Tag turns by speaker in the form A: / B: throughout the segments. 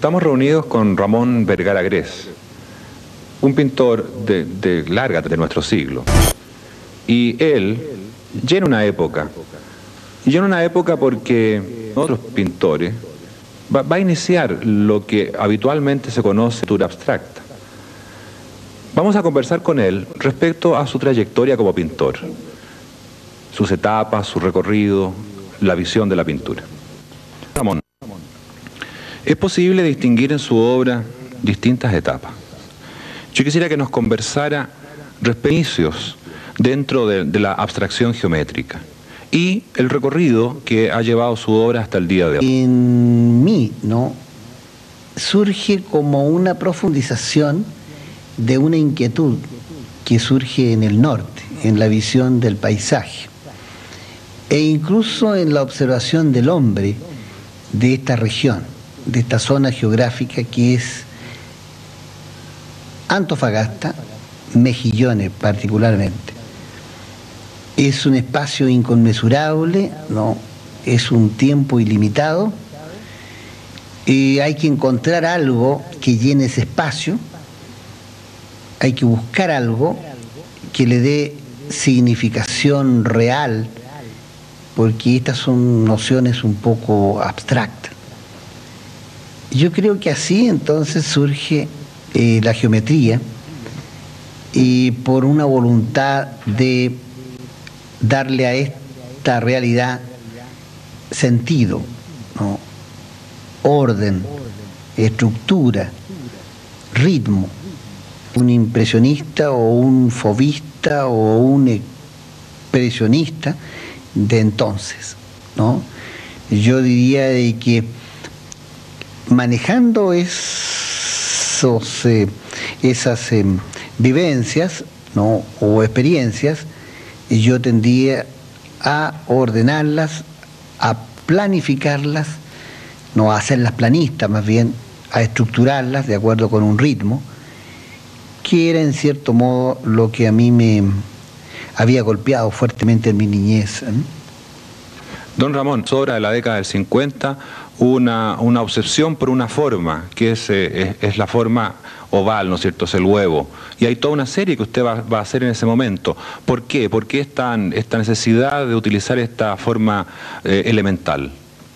A: Estamos reunidos con Ramón Vergara Grez, un pintor de larga de nuestro siglo. Y él llena una época. Y llena una época porque otros pintores va a iniciar lo que habitualmente se conoce pintura abstracta. Vamos a conversar con él respecto a su trayectoria como pintor, sus etapas, su recorrido, la visión de la pintura. Ramón, es posible distinguir en su obra distintas etapas. Yo quisiera que nos conversara respecto a inicios dentro de la abstracción geométrica y el recorrido que ha llevado su obra hasta el día de hoy.
B: En mí, ¿no?, surge como una profundización de una inquietud que surge en el norte, en la visión del paisaje, e incluso en la observación del hombre de esta región, de esta zona geográfica que es Antofagasta, Mejillones particularmente. Es un espacio inconmensurable, ¿no? Es un tiempo ilimitado, y hay que encontrar algo que llene ese espacio, hay que buscar algo que le dé significación real, porque estas son nociones un poco abstractas. Yo creo que así entonces surge la geometría, y por una voluntad de darle a esta realidad sentido, ¿no?, orden, estructura, ritmo. Un impresionista o un fauvista o un expresionista de entonces, ¿no? Yo diría de que manejando esas vivencias, ¿no?, o experiencias, yo tendría a ordenarlas, a planificarlas, no a hacerlas planistas, más bien a estructurarlas de acuerdo con un ritmo, que era en cierto modo lo que a mí me había golpeado fuertemente en mi niñez, ¿eh?
A: Don Ramón, sobre la década del 50, una obsesión por una forma, que es la forma oval, ¿no es cierto?, es el huevo. Y hay toda una serie que usted va a hacer en ese momento. ¿Por qué? ¿Por qué esta necesidad de utilizar esta forma elemental?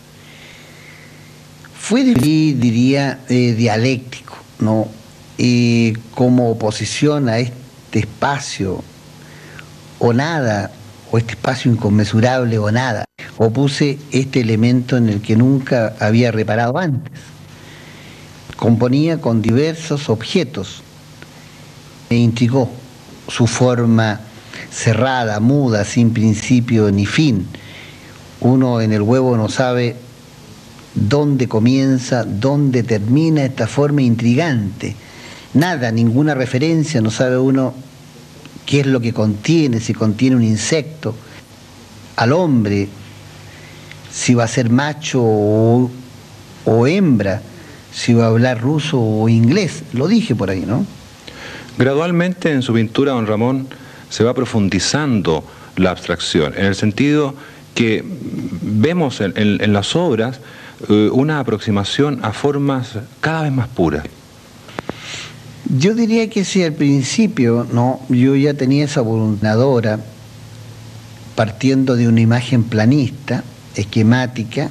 B: Fue, diría, dialéctico, ¿no? Como oposición a este espacio o nada, o este espacio inconmensurable o nada, opuse este elemento en el que nunca había reparado antes. Componía con diversos objetos. Me intrigó su forma cerrada, muda, sin principio ni fin. Uno en el huevo no sabe dónde comienza, dónde termina esta forma intrigante. Nada, ninguna referencia, no sabe uno qué es lo que contiene, si contiene un insecto, al hombre, si va a ser macho o hembra, si va a hablar ruso o inglés, lo dije por ahí, ¿no?
A: Gradualmente en su pintura, don Ramón, se va profundizando la abstracción, en el sentido que vemos en las obras una aproximación a formas cada vez más puras.
B: Yo diría que si al principio, ¿no?, yo ya tenía esa voluntad, partiendo de una imagen planista, esquemática,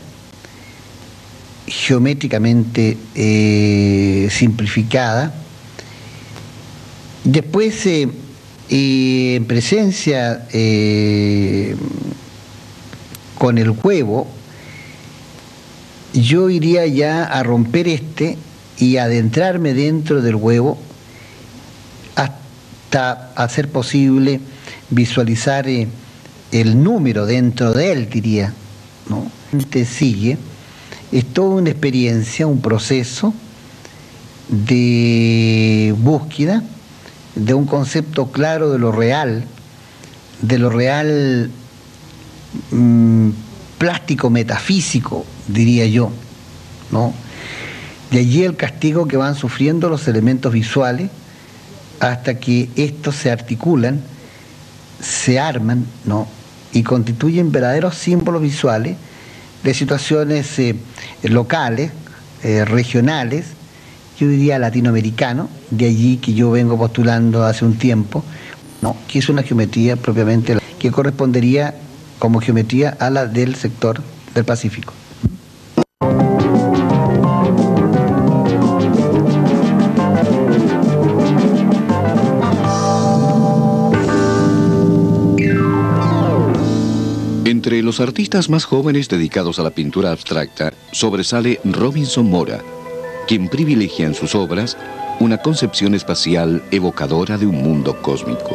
B: geométricamente simplificada. Después, en presencia con el huevo, yo iría ya a romper y adentrarme dentro del huevo hasta hacer posible visualizar el número dentro de él, diría, ¿no? Sigue, es toda una experiencia, un proceso de búsqueda de un concepto claro de lo real plástico, metafísico, diría yo, ¿no? De allí el castigo que van sufriendo los elementos visuales hasta que estos se articulan, se arman, ¿no?, y constituyen verdaderos símbolos visuales de situaciones locales, regionales, yo diría latinoamericano, de allí que yo vengo postulando hace un tiempo, ¿no? Que es una geometría propiamente que correspondería como geometría a la del sector del Pacífico.
C: Entre los artistas más jóvenes dedicados a la pintura abstracta, sobresale Robinson Mora, quien privilegia en sus obras una concepción espacial evocadora de un mundo cósmico.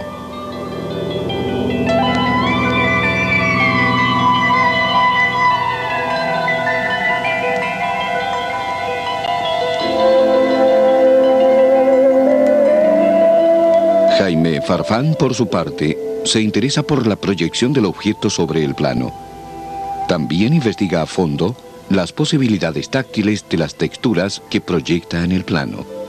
C: Jaime Farfán, por su parte, se interesa por la proyección del objeto sobre el plano. También investiga a fondo las posibilidades táctiles de las texturas que proyecta en el plano.